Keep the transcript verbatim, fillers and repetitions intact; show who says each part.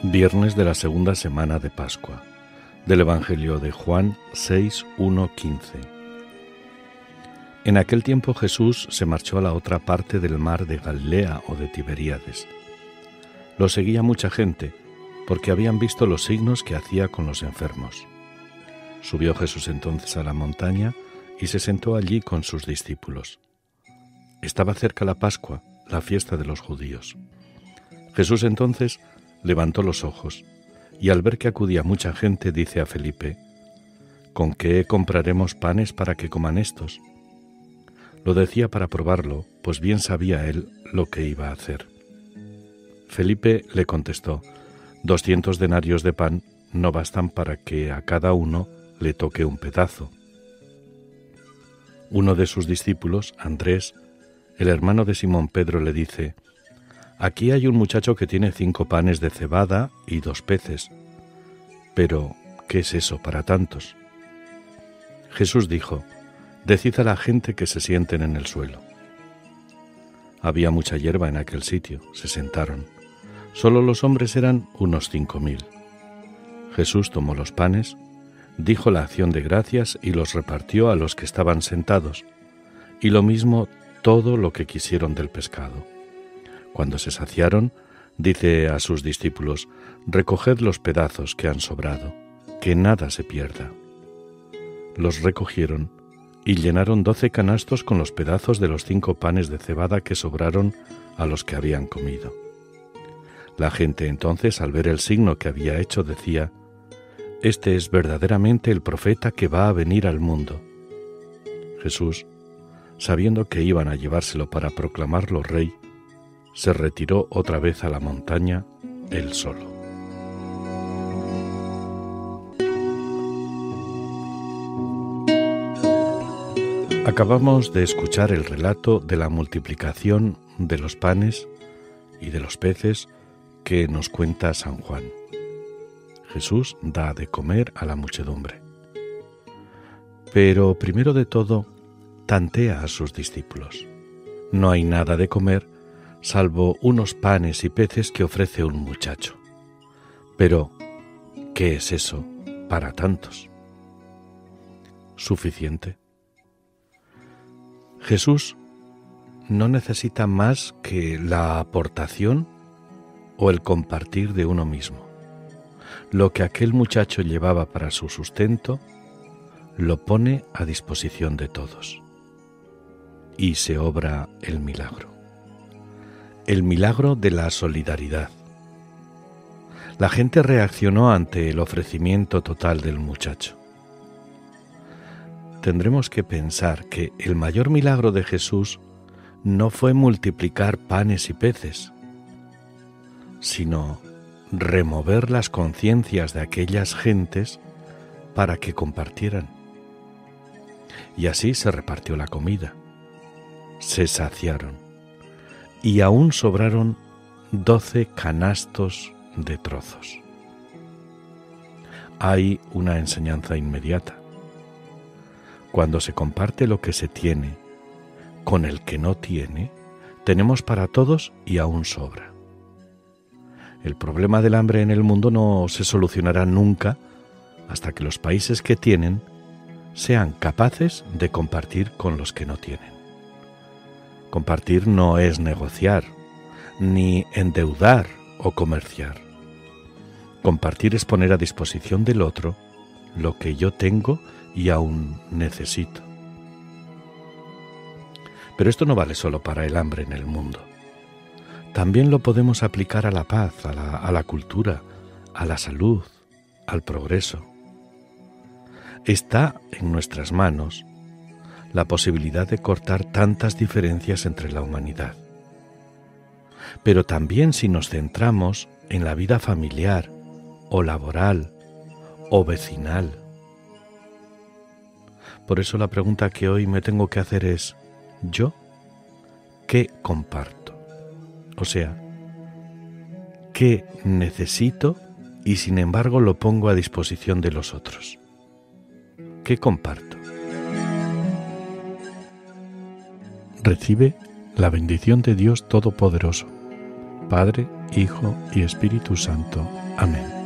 Speaker 1: Viernes de la segunda semana de Pascua, del Evangelio de Juan seis, uno, quince. En aquel tiempo Jesús se marchó a la otra parte del mar de Galilea o de Tiberíades. Lo seguía mucha gente, porque habían visto los signos que hacía con los enfermos. Subió Jesús entonces a la montaña y se sentó allí con sus discípulos. Estaba cerca la Pascua, la fiesta de los judíos. Jesús entonces levantó los ojos y al ver que acudía mucha gente dice a Felipe: ¿Con qué compraremos panes para que coman estos? Lo decía para probarlo, pues bien sabía él lo que iba a hacer. Felipe le contestó: Doscientos denarios de pan no bastan para que a cada uno le toque un pedazo. Uno de sus discípulos, Andrés, el hermano de Simón Pedro, le dice: Aquí hay un muchacho que tiene cinco panes de cebada y dos peces. Pero, ¿qué es eso para tantos? Jesús dijo: Decid a la gente que se sienten en el suelo. Había mucha hierba en aquel sitio, se sentaron. Solo los hombres eran unos cinco mil. Jesús tomó los panes, dijo la acción de gracias y los repartió a los que estaban sentados, y lo mismo todo lo que quisieron del pescado. Cuando se saciaron, dice a sus discípulos: Recoged los pedazos que han sobrado, que nada se pierda. Los recogieron y llenaron doce canastos con los pedazos de los cinco panes de cebada que sobraron a los que habían comido. La gente entonces, al ver el signo que había hecho, decía: Este es verdaderamente el profeta que va a venir al mundo. Jesús, sabiendo que iban a llevárselo para proclamarlo rey, se retiró otra vez a la montaña él solo. Acabamos de escuchar el relato de la multiplicación de los panes y de los peces que nos cuenta San Juan. Jesús da de comer a la muchedumbre. Pero primero de todo, tantea a sus discípulos. No hay nada de comer salvo unos panes y peces que ofrece un muchacho. Pero, ¿qué es eso para tantos? ¿Suficiente? Jesús no necesita más que la aportación o el compartir de uno mismo. Lo que aquel muchacho llevaba para su sustento, lo pone a disposición de todos. Y se obra el milagro. El milagro de la solidaridad. La gente reaccionó ante el ofrecimiento total del muchacho. Tendremos que pensar que el mayor milagro de Jesús no fue multiplicar panes y peces, sino remover las conciencias de aquellas gentes para que compartieran. Y así se repartió la comida. Se saciaron. Y aún sobraron doce canastos de trozos. Hay una enseñanza inmediata. Cuando se comparte lo que se tiene con el que no tiene, tenemos para todos y aún sobra. El problema del hambre en el mundo no se solucionará nunca hasta que los países que tienen sean capaces de compartir con los que no tienen. Compartir no es negociar, ni endeudar o comerciar. Compartir es poner a disposición del otro lo que yo tengo y aún necesito. Pero esto no vale solo para el hambre en el mundo. También lo podemos aplicar a la paz, a la, a la cultura, a la salud, al progreso. Está en nuestras manos la posibilidad de cortar tantas diferencias entre la humanidad. Pero también si nos centramos en la vida familiar, o laboral, o vecinal. Por eso la pregunta que hoy me tengo que hacer es: ¿yo qué comparto? O sea, ¿qué necesito y sin embargo lo pongo a disposición de los otros? ¿Qué comparto? Recibe la bendición de Dios Todopoderoso, Padre, Hijo y Espíritu Santo. Amén.